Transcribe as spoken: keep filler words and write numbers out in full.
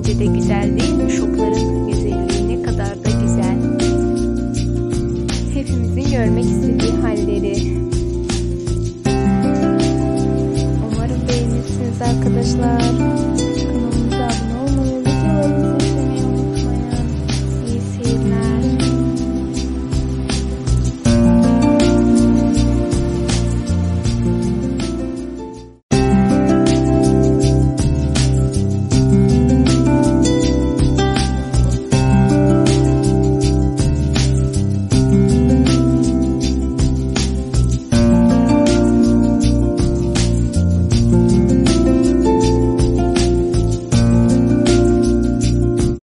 derecede güzel değil mi? Şokların güzelliği ne kadar da güzel. Hepimizin görmek istediği halleri. Umarım beğenirsiniz arkadaşlar.